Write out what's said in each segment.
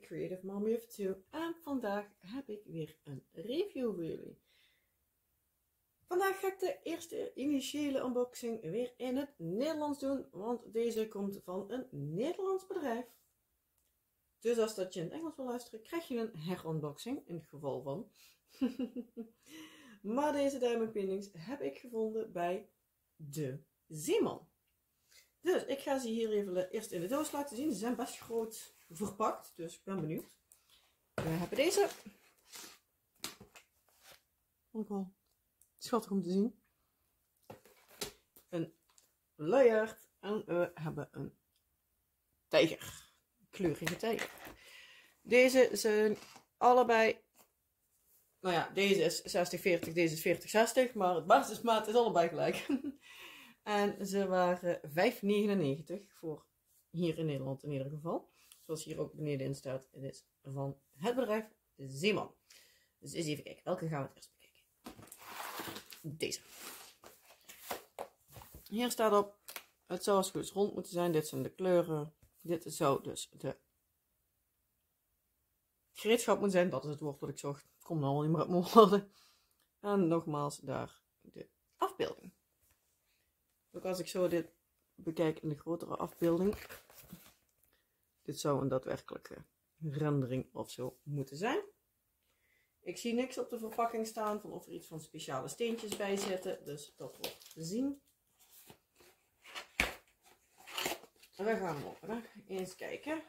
Creative Mommy of Two en vandaag heb ik weer een review voor jullie. Vandaag ga ik de eerste initiële unboxing weer in het Nederlands doen, want deze komt van een Nederlands bedrijf. Dus als dat je in het Engels wil luisteren, krijg je een herunboxing in het geval van. Maar deze diamond paintings heb ik gevonden bij de Zeeman. Dus ik ga ze hier even eerst in de doos laten zien. Ze zijn best groot verpakt, dus ik ben benieuwd. We hebben deze. Ook wel schattig om te zien. Een luiaard en we hebben een tijger. Kleurige tijger. Deze zijn allebei, nou ja, deze is 60-40, deze is 40-60, maar het basismaat is allebei gelijk. En ze waren €5,99 voor hier in Nederland in ieder geval. Zoals hier ook beneden in staat. Het is van het bedrijf Zeeman. Dus eens even kijken. Welke gaan we het eerst bekijken? Deze. Hier staat op. Het zou als goed rond moeten zijn. Dit zijn de kleuren. Dit zou dus de gereedschap moeten zijn. Dat is het woord wat ik zocht. Komt nou al niet meer uit mijn woorden. En nogmaals daar de afbeelding. Ook als ik zo dit bekijk in de grotere afbeelding. Dit zou een daadwerkelijke rendering of zo moeten zijn. Ik zie niks op de verpakking staan van of er iets van speciale steentjes bij zitten. Dus dat wordt te zien. En we gaan hem openen. Eens kijken.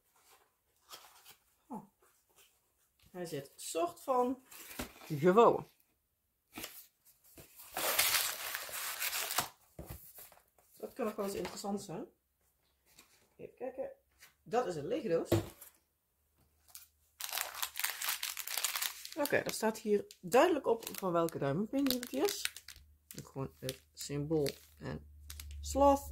Oh. Hij zit soort van gevouwen. Dat kan nog wel eens interessant zijn. Even kijken. Dat is een lege doos. Oké, er staat hier duidelijk op van welke diamond painting het is. Ook gewoon het symbool en sloth.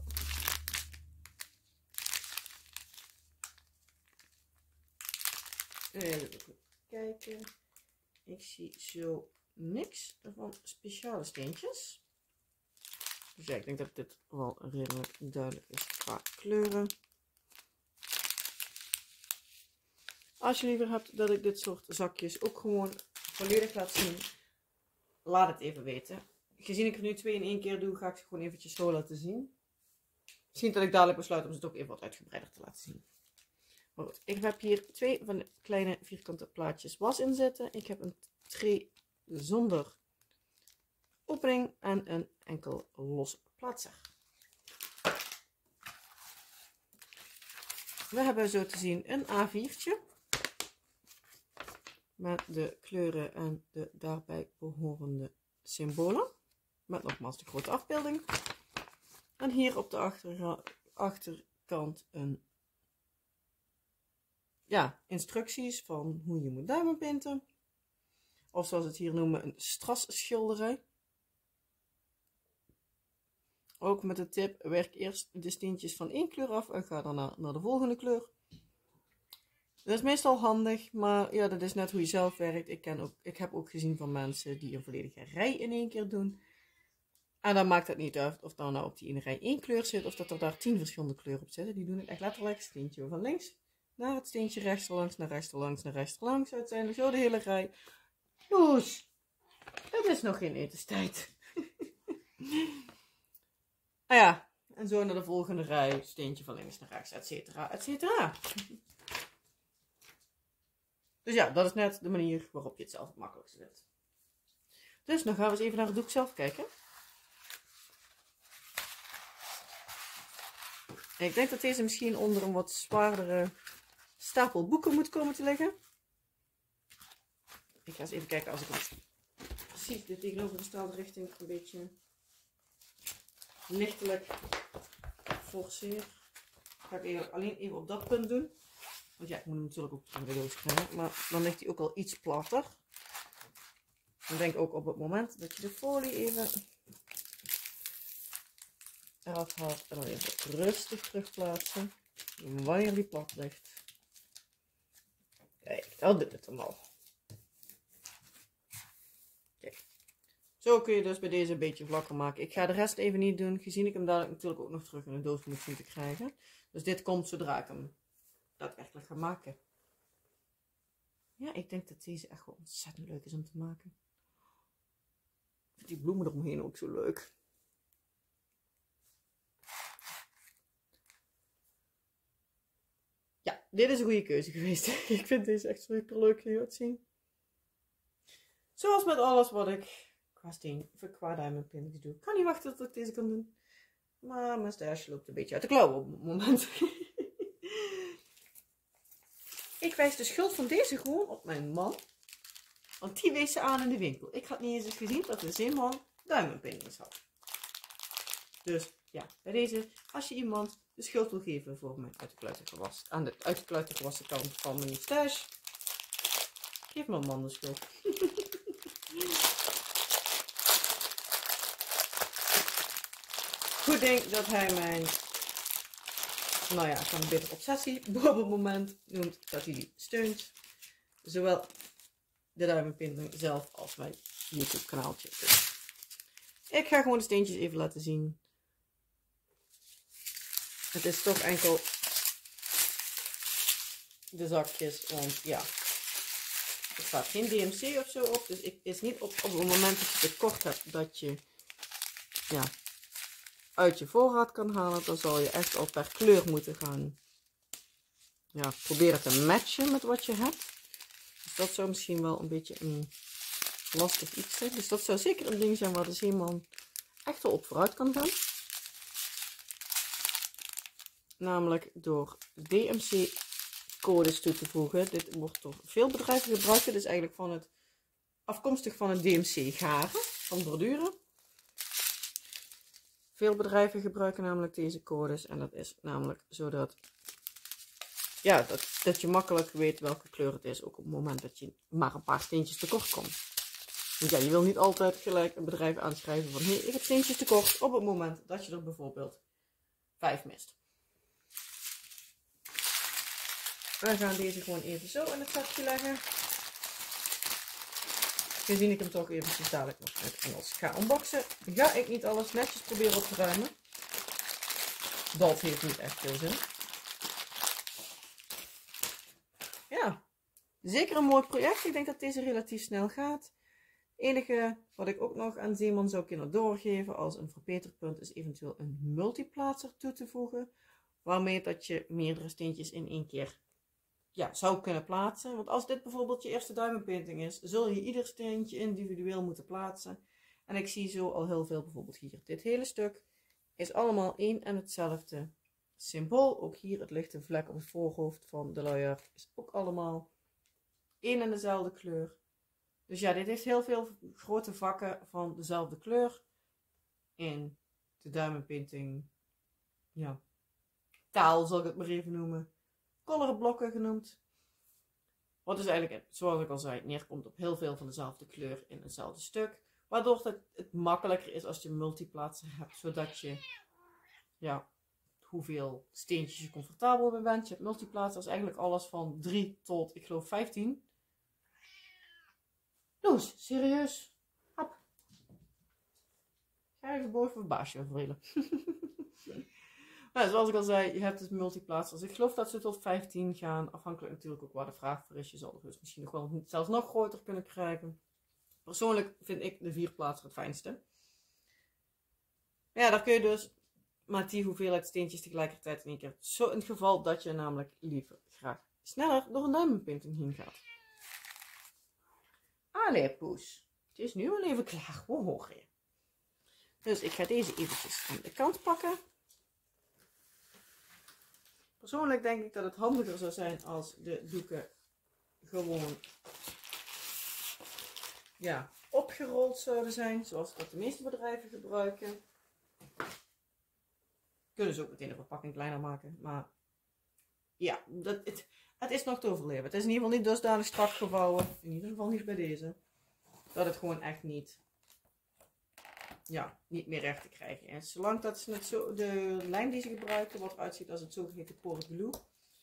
Even kijken. Ik zie zo niks van speciale steentjes. Dus ja, ik denk dat dit wel redelijk duidelijk is qua kleuren. Als je liever hebt dat ik dit soort zakjes ook gewoon volledig laat zien, laat het even weten. Gezien ik er nu 2 in 1 keer doe, ga ik ze gewoon eventjes zo laten zien. Misschien dat ik dadelijk besluit om ze het ook even wat uitgebreider te laten zien. Maar goed, ik heb hier 2 van de kleine vierkante plaatjes was in zitten. Ik heb een tray zonder opening en een enkel los plaatser. We hebben zo te zien een A4'tje. Met de kleuren en de daarbij behorende symbolen. Met nogmaals de grote afbeelding. En hier op de achterkant een, ja, instructies van hoe je moet diamond painten. Of zoals het hier noemen, een strasschilderij. Ook met de tip, werk eerst de steentjes van 1 kleur af en ga daarna naar de volgende kleur. Dat is meestal handig, maar ja, dat is net hoe je zelf werkt. Ik heb ook gezien van mensen die een volledige rij in 1 keer doen. En dan maakt het niet uit of dan nou op die ene rij 1 kleur zit of dat er daar 10 verschillende kleuren op zitten. Die doen het echt letterlijk steentje van links naar het steentje rechts erlangs, naar rechts erlangs, naar rechts erlangs. Uiteindelijk zo de hele rij. Joes, het is nog geen etenstijd. Ah ja, en zo naar de volgende rij, steentje van links naar rechts, et cetera, et cetera. Dus ja, dat is net de manier waarop je het zelf het makkelijkste zet. Dus dan gaan we eens even naar het doek zelf kijken. Ik denk dat deze misschien onder een wat zwaardere stapel boeken moet komen te liggen. Ik ga eens even kijken als ik hem precies de tegenovergestelde richting een beetje lichtelijk forceer. Ga ik eigenlijk alleen even op dat punt doen. Want ja, ik moet hem natuurlijk ook in de doos krijgen. Maar dan ligt hij ook al iets platter. Dan denk ook op het moment dat je de folie even eraf haalt. En dan even rustig terugplaatsen. Wanneer die plat ligt. Kijk, dat doet het hem al. Kijk. Zo kun je dus bij deze een beetje vlakker maken. Ik ga de rest even niet doen. Gezien ik hem dadelijk natuurlijk ook nog terug in de doos moet zien te krijgen. Dus dit komt zodra ik hem daadwerkelijk ga maken. Ja, ik denk dat deze echt wel ontzettend leuk is om te maken. Ik vind die bloemen eromheen ook zo leuk. Ja, dit is een goede keuze geweest. Ik vind deze echt super leuk uitzien. Zoals met alles wat ik qua diamondpins doe. Ik kan niet wachten tot ik deze kan doen. Maar mijn stash loopt een beetje uit de klauwen op het moment. Ik wijs de schuld van deze gewoon op mijn man. Want die wees ze aan in de winkel. Ik had niet eens gezien dat de Zeeman diamondpins had. Dus ja, bij deze, als je iemand de schuld wil geven voor mijn aan de uit de kluiten gewassen kant van mijn stash, geef mijn man de schuld. Goed ding dat hij mijn, nou ja, van bitter obsessie op het moment noemt, dat hij die steunt. Zowel de diamondpin zelf als mijn YouTube kanaaltje. Dus ik ga gewoon de steentjes even laten zien. Het is toch enkel de zakjes, want ja, er staat geen DMC of zo op. Dus het is niet op het moment dat je tekort hebt dat je ja, uit je voorraad kan halen. Dan zal je echt al per kleur moeten gaan proberen te matchen met wat je hebt. Dus dat zou misschien wel een beetje een lastig iets zijn. Dus dat zou zeker een ding zijn waar de Zeeman echt wel op vooruit kan gaan. Namelijk door DMC-codes toe te voegen. Dit wordt door veel bedrijven gebruikt. Dit is eigenlijk afkomstig van het DMC-garen van borduren. Veel bedrijven gebruiken namelijk deze codes. En dat is namelijk zodat dat je makkelijk weet welke kleur het is. Ook op het moment dat je maar een paar steentjes tekort komt. Want ja, je wil niet altijd gelijk een bedrijf aanschrijven van: hey, ik heb steentjes tekort, op het moment dat je er bijvoorbeeld 5 mist. We gaan deze gewoon even zo in het zakje leggen. Gezien ik hem toch eventjes dadelijk nog in het Engels ga unboxen, ga ik niet alles netjes proberen op te ruimen. Dat heeft niet echt veel zin. Ja, zeker een mooi project. Ik denk dat deze relatief snel gaat. Het enige wat ik ook nog aan Zeeman zou kunnen doorgeven als een verbeterpunt is eventueel een multiplaatser toe te voegen. Waarmee dat je meerdere steentjes in één keer zou kunnen plaatsen. Want als dit bijvoorbeeld je eerste diamondpainting is, zul je ieder steentje individueel moeten plaatsen. En ik zie zo al heel veel, bijvoorbeeld hier. Dit hele stuk is allemaal één en hetzelfde symbool. Ook hier het lichte vlek op het voorhoofd van de luier is ook allemaal één en dezelfde kleur. Dus ja, dit heeft heel veel grote vakken van dezelfde kleur. In de diamondpainting, taal zal ik het maar even noemen. Colorblokken genoemd. Wat dus eigenlijk, zoals ik al zei, neerkomt op heel veel van dezelfde kleur in hetzelfde stuk. Waardoor het makkelijker is als je multiplaatsen hebt. Zodat je, hoeveel steentjes je comfortabel mee bent. Je hebt multiplaatsers, eigenlijk alles van 3 tot, ik geloof, 15. Loes, serieus? Hap. Ga even boven het baasje vervelen. Nou, zoals ik al zei, je hebt dus multiplaatsers. Ik geloof dat ze tot 15 gaan. Afhankelijk natuurlijk ook waar de vraag voor is. Je zal er dus misschien nog wel zelfs nog groter kunnen krijgen. Persoonlijk vind ik de 4-plaatser het fijnste. Ja, daar kun je dus met die hoeveelheid steentjes tegelijkertijd in één keer. Zo in het geval dat je namelijk liever graag sneller door een diamondpainting heen gaat. Allee, poes. Het is nu al even klaar. Hoe hoor je? Dus ik ga deze eventjes aan de kant pakken. Persoonlijk denk ik dat het handiger zou zijn als de doeken gewoon opgerold zouden zijn. Zoals dat de meeste bedrijven gebruiken. Kunnen ze ook meteen de verpakking kleiner maken. Maar ja, het is nog te overleven. Het is in ieder geval niet dusdanig strak gevouwen. In ieder geval niet bij deze. Dat het gewoon echt niet meer recht te krijgen is. Zolang dat ze de lijm die ze gebruiken, wat eruit ziet als het zogeheten porous glue.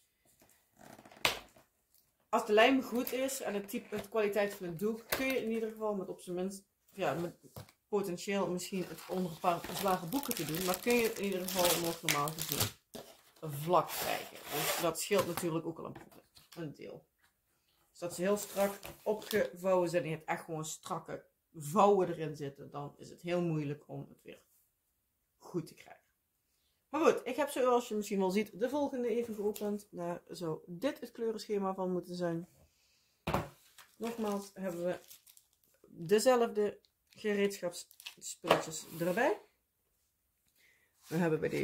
Als de lijm goed is en de kwaliteit van het doek, kun je in ieder geval met op zijn minst, met potentieel misschien het onder een paar zware boeken te doen, maar kun je het in ieder geval nog normaal gezien vlak krijgen. Dus dat scheelt natuurlijk ook al een deel. Dus dat ze heel strak opgevouwen zijn en je hebt echt gewoon strakke vouwen erin zitten, dan is het heel moeilijk om het weer goed te krijgen. Maar goed, ik heb zoals je misschien wel ziet de volgende even geopend. Daar zou dit het kleurenschema van moeten zijn. Nogmaals hebben we dezelfde gereedschapsspulletjes erbij. We hebben bij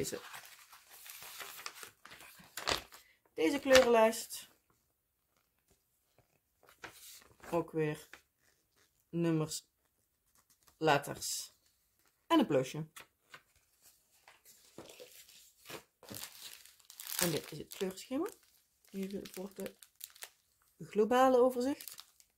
deze kleurenlijst ook weer nummers, letters en een plusje. En dit is het kleurschema. Even voor de globale overzicht.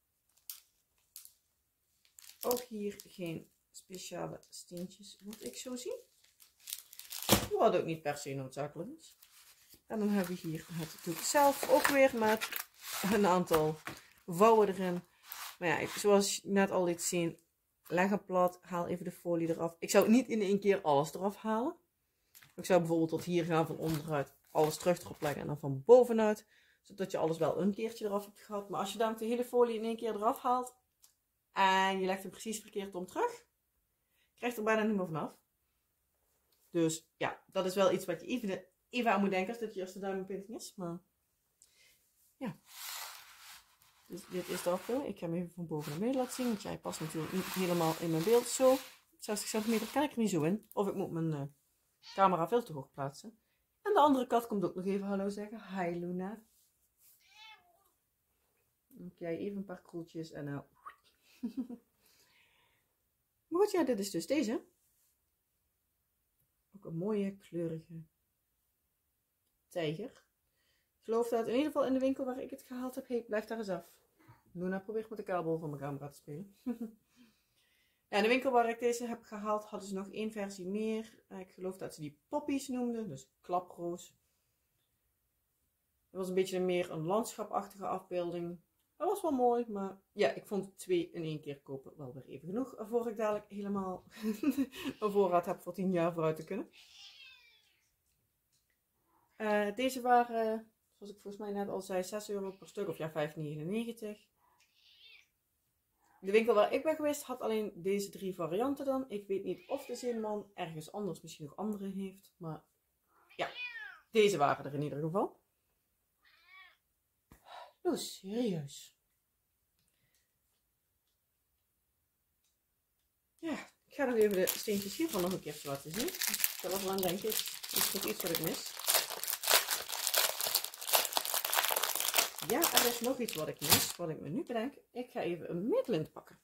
Ook hier geen speciale steentjes, wat ik zo zie. Wat ook niet per se noodzakelijk is. En dan hebben we hier het doek zelf ook weer met een aantal vouwen erin. Maar ja, zoals je net al liet zien, leg hem plat, haal even de folie eraf. Ik zou niet in één keer alles eraf halen. Ik zou bijvoorbeeld tot hier gaan van onderuit, alles terug erop leggen en dan van bovenuit. Zodat je alles wel een keertje eraf hebt gehad. Maar als je dan de hele folie in één keer eraf haalt en je legt hem precies verkeerd om terug, krijg je er bijna niet meer vanaf. Dus ja, dat is wel iets wat je even aan moet denken als dit je eerste duimenpainting is. Maar ja. Dus dit is de afbeelding. Ik ga hem even van boven naar beneden laten zien. Want jij past natuurlijk niet helemaal in mijn beeld. Zo, 60 centimeter kan ik er niet zo in. Of ik moet mijn camera veel te hoog plaatsen. En de andere kat komt ook nog even hallo zeggen. Hi Luna. Dan krijg je even een paar kroeltjes en nou. Maar goed, ja, dit is dus deze. Ook een mooie kleurige tijger. Ik geloof dat in ieder geval in de winkel waar ik het gehaald heb. Hey, blijf daar eens af. Luna probeert met de kabel van mijn camera te spelen. Ja, in de winkel waar ik deze heb gehaald hadden ze nog één versie meer. Ik geloof dat ze die poppies noemden. Dus klaproos. Dat was een beetje meer een landschapachtige afbeelding. Dat was wel mooi, maar ja, ik vond 2 in 1 keer kopen wel weer even genoeg. Voor ik dadelijk helemaal een voorraad heb voor 10 jaar vooruit te kunnen. Deze waren, zoals ik volgens mij net al zei, 6 euro per stuk of ja, 5,99. De winkel waar ik ben geweest had alleen deze 3 varianten dan. Ik weet niet of de Zinman ergens anders misschien nog andere heeft. Maar ja, deze waren er in ieder geval. Oh, serieus. Ja, ik ga nog even de steentjes hiervan nog een keertje laten zien. Ik zal er wel aan denken. Is nog iets wat ik mis? Ja, er is nog iets wat ik mis, wat ik me nu bedenk. Ik ga even een meetlint pakken.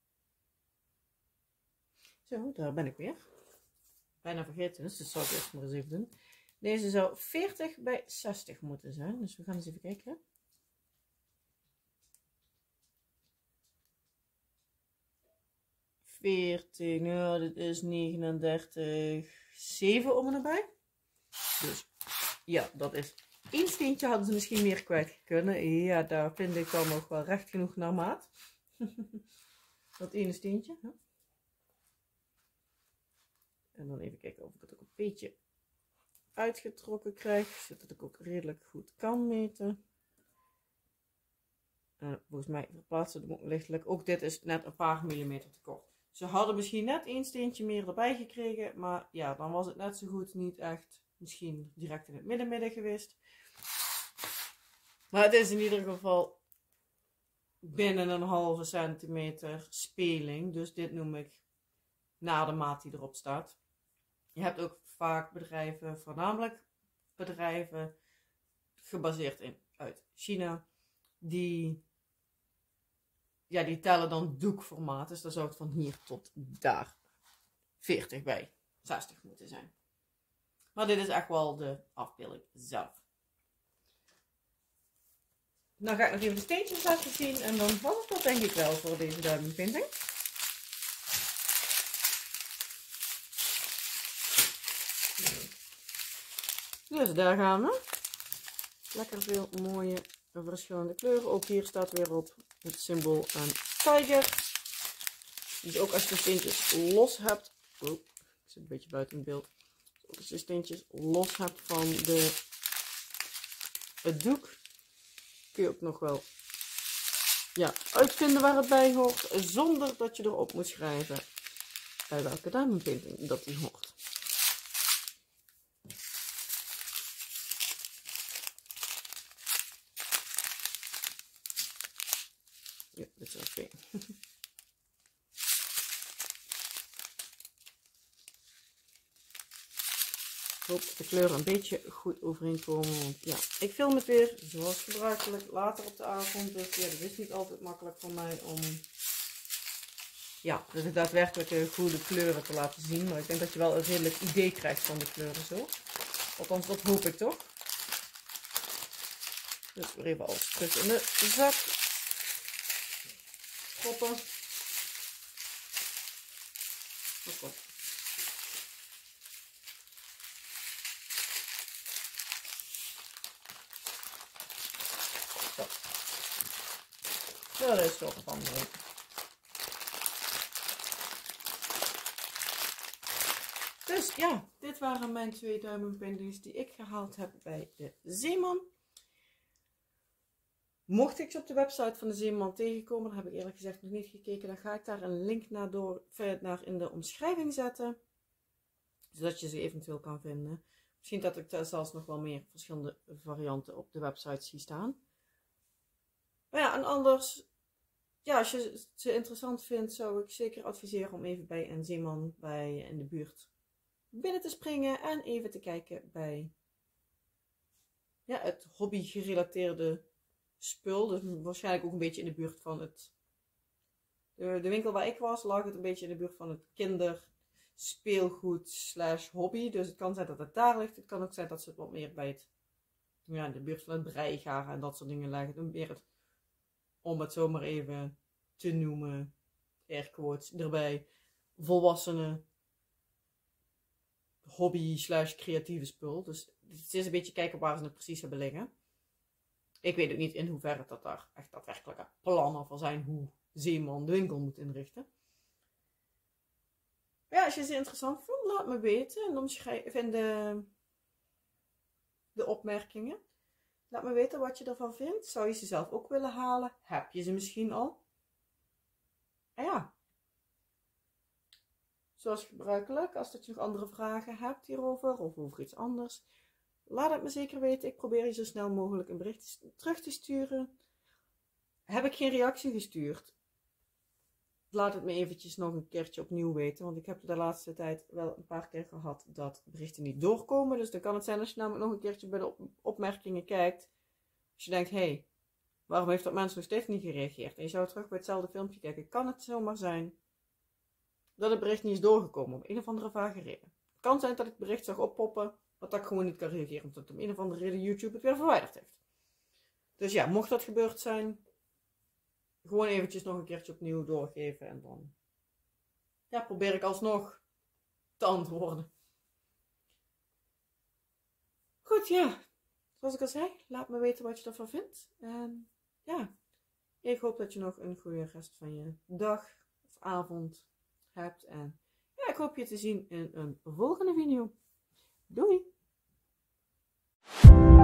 Zo, daar ben ik weer. Bijna vergeten, dus dat zal ik eerst maar eens even doen. Deze zou 40 bij 60 moeten zijn, dus we gaan eens even kijken. Nou, dit is 39,7 om en nabij. Dus ja, dat is 1 steentje hadden ze misschien meer kwijt kunnen. Ja, daar vind ik dan nog wel recht genoeg naar maat. Dat ene steentje. Hè? En dan even kijken of ik het ook een beetje uitgetrokken krijg. Zodat ik ook redelijk goed kan meten. Volgens mij verplaatsen we hem lichtelijk. Ook dit is net een paar millimeter te kort. Ze hadden misschien net 1 steentje meer erbij gekregen. Maar ja, dan was het net zo goed niet echt misschien direct in het midden geweest. Maar het is in ieder geval binnen een halve centimeter speling. Dus dit noem ik na de maat die erop staat. Je hebt ook vaak bedrijven, voornamelijk bedrijven gebaseerd uit China. Die tellen dan doekformaat. Dus dan zou het van hier tot daar 40 bij 60 moeten zijn. Maar dit is echt wel de afbeelding zelf. Nou ga ik nog even de steentjes laten zien. En dan was het dat denk ik wel voor deze duimenpainting. Dus daar gaan we. Lekker veel mooie verschillende kleuren. Ook hier staat weer op het symbool een tiger. Dus ook als je de steentjes los hebt. Oh, ik zit een beetje buiten het beeld. Ook als je de steentjes los hebt van het doek. Kun je ook nog wel ja, uitvinden waar het bij hoort, zonder dat je erop moet schrijven bij welke diamond painting dat die hoort. Ja, dit is oké. Ik hoop dat de kleuren een beetje goed overeenkomen. Want ja, ik film het weer zoals gebruikelijk later op de avond. Dus ja, dat is niet altijd makkelijk voor mij om ja, de daadwerkelijke goede kleuren te laten zien. Maar ik denk dat je wel een redelijk idee krijgt van de kleuren zo. Althans, dat hoop ik toch. Dus weer even alles terug in de zak. Proppen. Hop. Zo, dat is toch een andere. Dus ja, dit waren mijn 2 diamond paintings die ik gehaald heb bij de Zeeman. Mocht ik ze op de website van de Zeeman tegenkomen, daar heb ik eerlijk gezegd nog niet gekeken, dan ga ik daar een link naar in de omschrijving zetten. Zodat je ze eventueel kan vinden. Misschien dat ik daar zelfs nog wel meer verschillende varianten op de website zie staan. Maar ja, en anders, ja, als je ze interessant vindt, zou ik zeker adviseren om even bij een Zeeman in de buurt binnen te springen en even te kijken bij ja, het hobby gerelateerde spul. Dus waarschijnlijk ook een beetje in de buurt van de winkel waar ik was, lag het een beetje in de buurt van het kinderspeelgoed / hobby. Dus het kan zijn dat het daar ligt. Het kan ook zijn dat ze het wat meer bij in de buurt van het breigaren en dat soort dingen leggen. Meer om het zomaar even te noemen, airquotes erbij, volwassenen hobby / creatieve spul. Dus het is een beetje kijken waar ze het precies hebben liggen. Ik weet ook niet in hoeverre dat daar echt daadwerkelijk plannen voor zijn hoe Zeeman de winkel moet inrichten. Maar ja, als je ze interessant vindt, laat me weten. En omschrijf in de opmerkingen. Laat me weten wat je ervan vindt. Zou je ze zelf ook willen halen? Heb je ze misschien al? En ja. Zoals gebruikelijk, als dat je nog andere vragen hebt hierover of over iets anders, laat het me zeker weten. Ik probeer je zo snel mogelijk een bericht terug te sturen. Heb ik geen reactie gestuurd? Laat het me eventjes nog een keertje opnieuw weten. Want ik heb de laatste tijd wel een paar keer gehad dat berichten niet doorkomen. Dus dan kan het zijn als je namelijk nog een keertje bij de opmerkingen kijkt. Als je denkt, hé, waarom heeft dat mens nog steeds niet gereageerd? En je zou terug bij hetzelfde filmpje kijken. Kan het zomaar zijn dat het bericht niet is doorgekomen om een of andere vage reden. Het kan zijn dat ik het bericht zag oppoppen, maar dat ik gewoon niet kan reageren omdat om een of andere reden YouTube het weer verwijderd heeft. Dus ja, mocht dat gebeurd zijn, gewoon eventjes nog een keertje opnieuw doorgeven en dan ja, probeer ik alsnog te antwoorden. Goed, ja. Zoals ik al zei, laat me weten wat je ervan vindt. En ja, ik hoop dat je nog een goede rest van je dag of avond hebt. En ja, ik hoop je te zien in een volgende video. Doei!